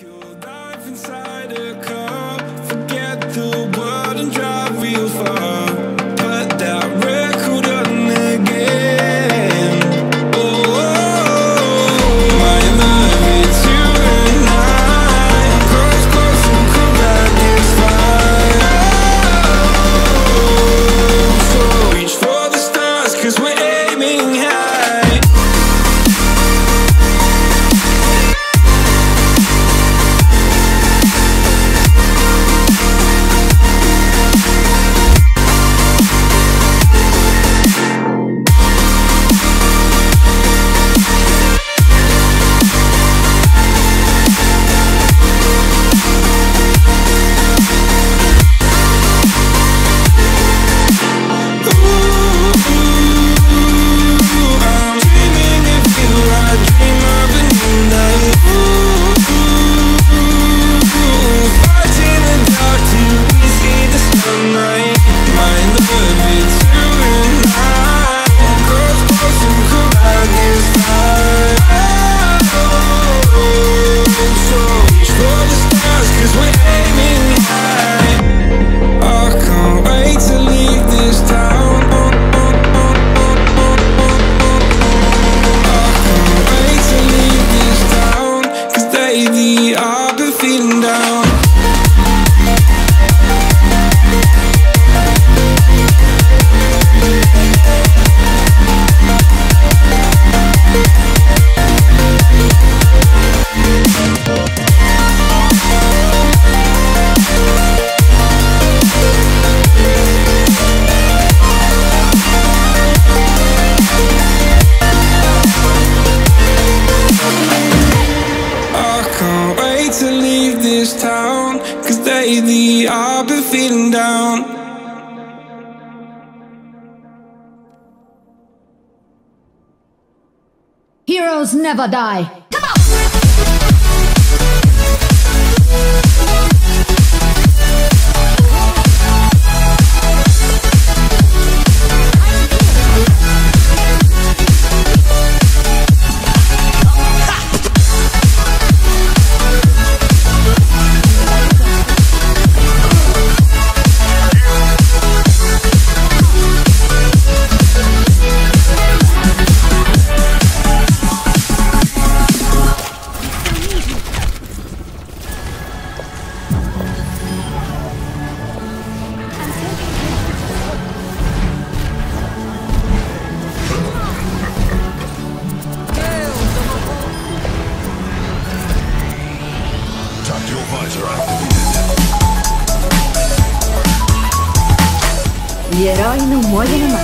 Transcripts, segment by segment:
You'll dive inside a car, forget the world and drive real far. Put that record on again. Oh, my love, it's you and I. Close, close and come back this far. So reach for the stars, 'cause we're aiming high. I've been feeling down. Heroes never die. Come on! Gli eroi non muoiono mai.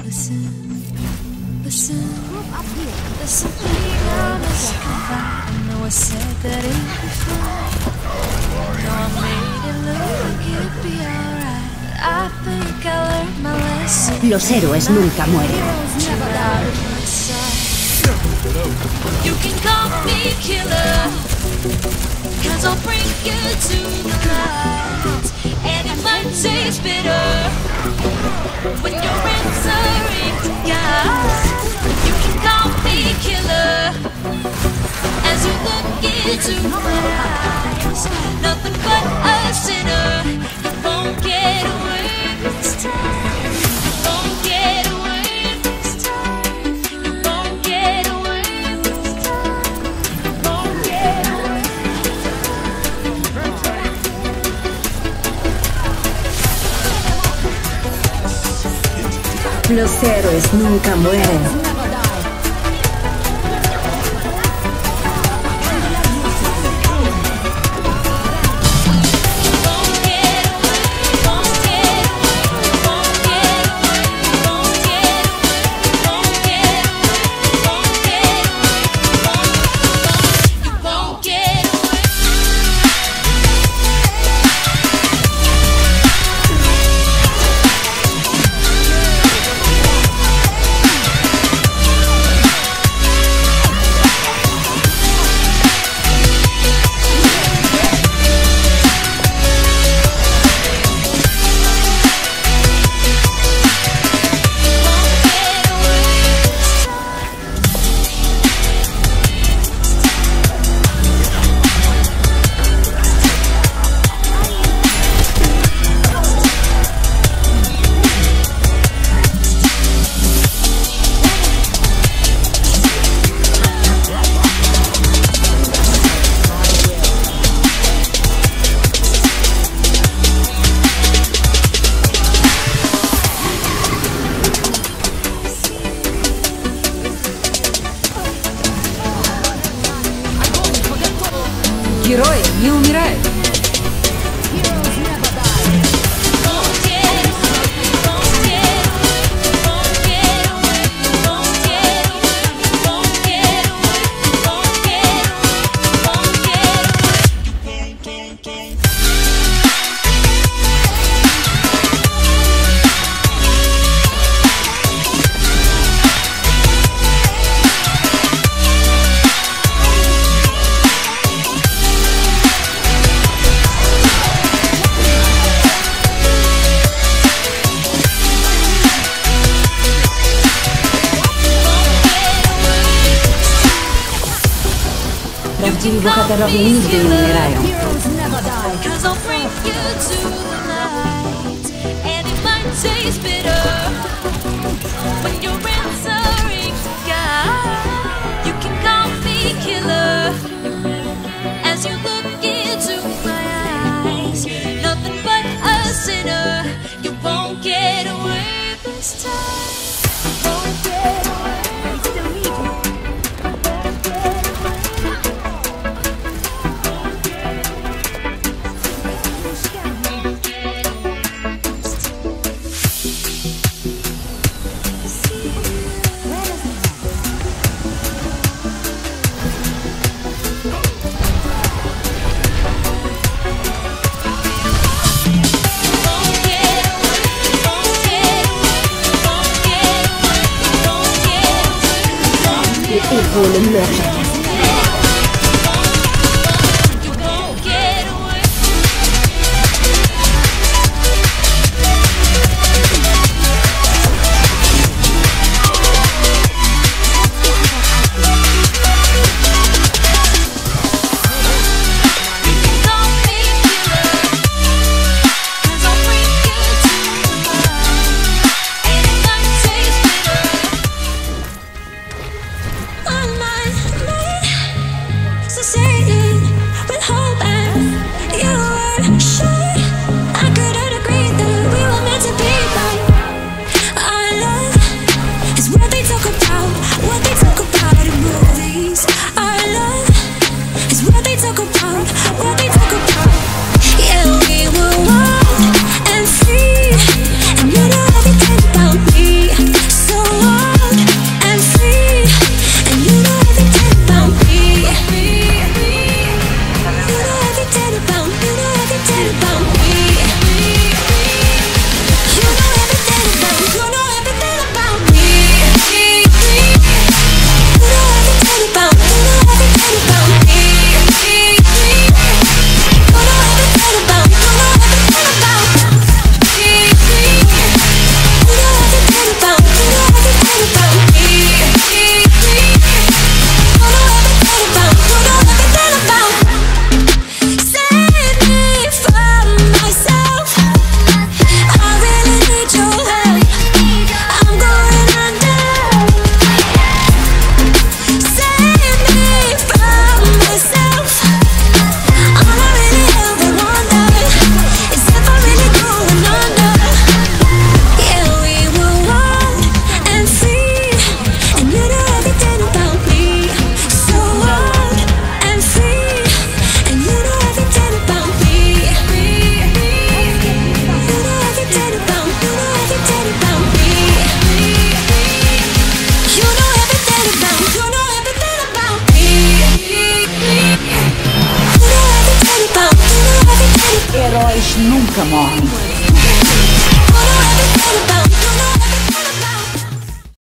Listen, listen, listen, be honest. I know I said that it'd be fine. No, I made it look like it'd be alright. I think I learned my lesson. Los héroes nunca mueren. You can call me killer, 'cause I'll bring you to the light. And it might taste bitter when you're answering to God. You can call me killer as you look into my eyes. Nothing but a sinner. You won't get away this time. You won't get away this time. You won't get away this time. You won't get away. Los héroes nunca mueren. Герои не умирают. Prawdziwi bohaterowie nigdy nie umierają. Cause I'll bring you to the light. And it might taste bitter when you're answering to God. You can call me killer as you look into my eyes. Nothing but a sinner. You won't get away this time. You won't get away. Still need you. Et vole meurt.